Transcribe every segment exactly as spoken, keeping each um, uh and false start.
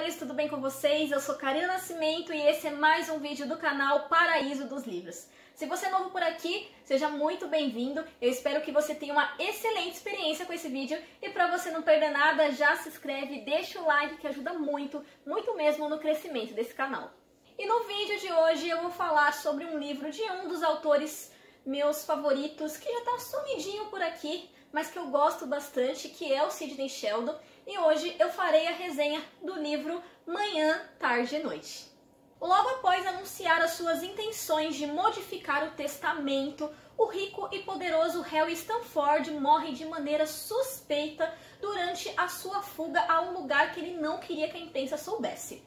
leitores, tudo bem com vocês? Eu sou Karina Nascimento e esse é mais um vídeo do canal Paraíso dos Livros. Se você é novo por aqui, seja muito bem-vindo. Eu espero que você tenha uma excelente experiência com esse vídeo e para você não perder nada, já se inscreve, deixa o like que ajuda muito, muito mesmo no crescimento desse canal. E no vídeo de hoje eu vou falar sobre um livro de um dos autores meus favoritos, que já tá sumidinho por aqui, mas que eu gosto bastante, que é o Sidney Sheldon. E hoje eu farei a resenha do livro Manhã, Tarde e Noite. Logo após anunciar as suas intenções de modificar o testamento, o rico e poderoso Harry Stanford morre de maneira suspeita durante a sua fuga a um lugar que ele não queria que a imprensa soubesse.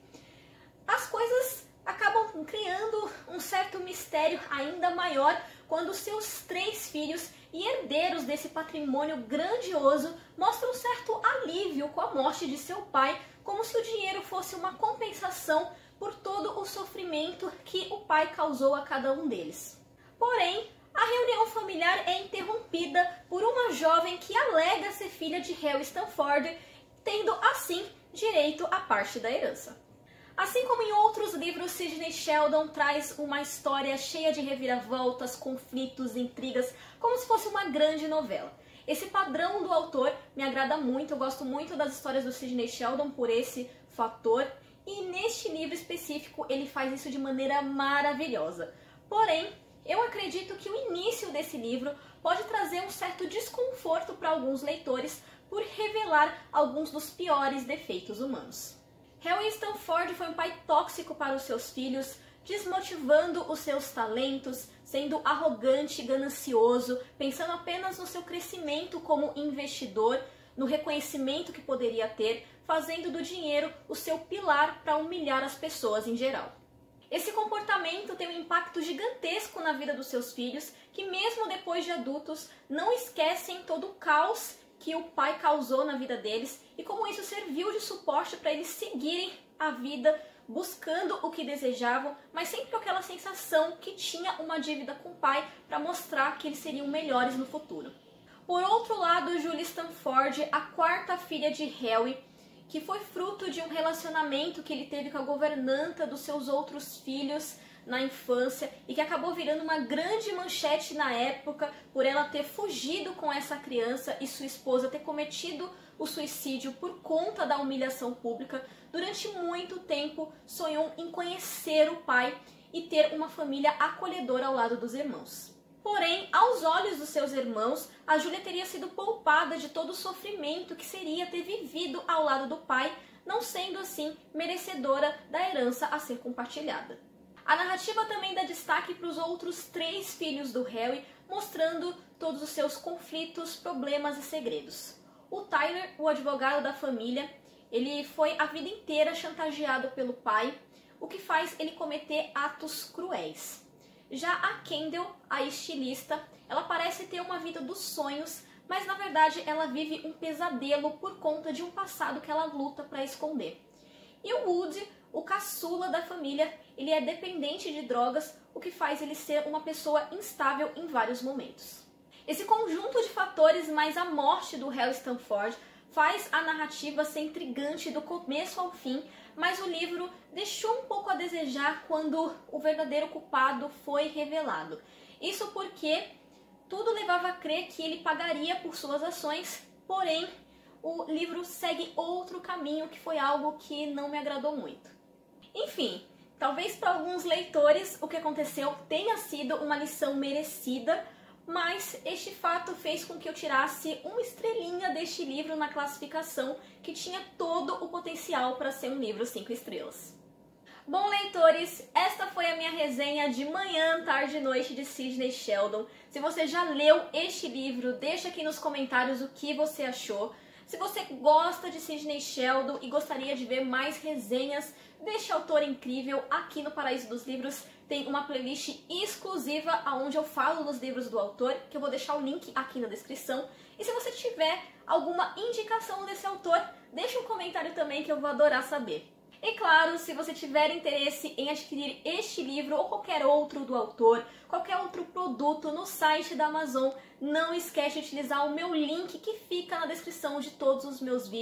As coisas acabam criando um certo mistério ainda maior quando seus três filhos e herdeiros desse patrimônio grandioso mostram um certo alívio com a morte de seu pai, como se o dinheiro fosse uma compensação por todo o sofrimento que o pai causou a cada um deles. Porém, a reunião familiar é interrompida por uma jovem que alega ser filha de Harry Stanford, tendo assim direito à parte da herança. Assim como em outros livros, Sidney Sheldon traz uma história cheia de reviravoltas, conflitos, intrigas, como se fosse uma grande novela. Esse padrão do autor me agrada muito, eu gosto muito das histórias do Sidney Sheldon por esse fator, e neste livro específico ele faz isso de maneira maravilhosa. Porém, eu acredito que o início desse livro pode trazer um certo desconforto para alguns leitores por revelar alguns dos piores defeitos humanos. Harry Stanford foi um pai tóxico para os seus filhos, desmotivando os seus talentos, sendo arrogante e ganancioso, pensando apenas no seu crescimento como investidor, no reconhecimento que poderia ter, fazendo do dinheiro o seu pilar para humilhar as pessoas em geral. Esse comportamento tem um impacto gigantesco na vida dos seus filhos, que mesmo depois de adultos, não esquecem todo o caos que o pai causou na vida deles e como isso serviu de suporte para eles seguirem a vida buscando o que desejavam, mas sempre com aquela sensação que tinha uma dívida com o pai para mostrar que eles seriam melhores no futuro. Por outro lado, Julie Stanford, a quarta filha de Harry, que foi fruto de um relacionamento que ele teve com a governanta dos seus outros filhos na infância e que acabou virando uma grande manchete na época por ela ter fugido com essa criança e sua esposa ter cometido o suicídio por conta da humilhação pública. Durante muito tempo sonhou em conhecer o pai e ter uma família acolhedora ao lado dos irmãos. Porém, aos olhos dos seus irmãos, a Julia teria sido poupada de todo o sofrimento que seria ter vivido ao lado do pai, não sendo assim merecedora da herança a ser compartilhada. A narrativa também dá destaque para os outros três filhos do Harry, mostrando todos os seus conflitos, problemas e segredos. O Tyler, o advogado da família, ele foi a vida inteira chantageado pelo pai, o que faz ele cometer atos cruéis. Já a Kendall, a estilista, ela parece ter uma vida dos sonhos, mas na verdade ela vive um pesadelo por conta de um passado que ela luta para esconder. E o Woody, o caçula da família, ele é dependente de drogas, o que faz ele ser uma pessoa instável em vários momentos. Esse conjunto de fatores mais a morte do Harry Stanford faz a narrativa ser intrigante do começo ao fim, mas o livro deixou um pouco a desejar quando o verdadeiro culpado foi revelado. Isso porque tudo levava a crer que ele pagaria por suas ações, porém o livro segue outro caminho que foi algo que não me agradou muito. Enfim, talvez para alguns leitores o que aconteceu tenha sido uma lição merecida, mas este fato fez com que eu tirasse uma estrelinha deste livro na classificação, que tinha todo o potencial para ser um livro cinco estrelas. Bom, leitores, esta foi a minha resenha de Manhã, Tarde e Noite de Sidney Sheldon. Se você já leu este livro, deixa aqui nos comentários o que você achou. Se você gosta de Sidney Sheldon e gostaria de ver mais resenhas deste autor incrível, aqui no Paraíso dos Livros tem uma playlist exclusiva onde eu falo dos livros do autor, que eu vou deixar o link aqui na descrição. E se você tiver alguma indicação desse autor, deixa um comentário também que eu vou adorar saber. E claro, se você tiver interesse em adquirir este livro ou qualquer outro do autor, qualquer outro produto no site da Amazon, não esquece de utilizar o meu link que fica na descrição de todos os meus vídeos,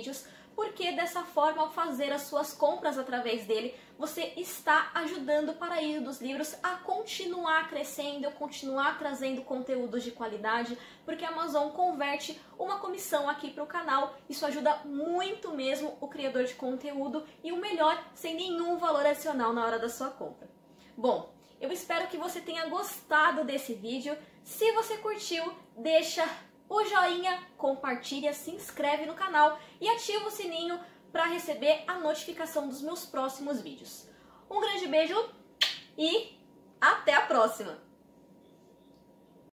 porque dessa forma, ao fazer as suas compras através dele, você está ajudando o Paraíso dos Livros a continuar crescendo, continuar trazendo conteúdos de qualidade, porque a Amazon converte uma comissão aqui para o canal. Isso ajuda muito mesmo o criador de conteúdo e o melhor, sem nenhum valor adicional na hora da sua compra. Bom, eu espero que você tenha gostado desse vídeo. Se você curtiu, deixa o joinha, compartilha, se inscreve no canal e ativa o sininho para receber a notificação dos meus próximos vídeos. Um grande beijo e até a próxima!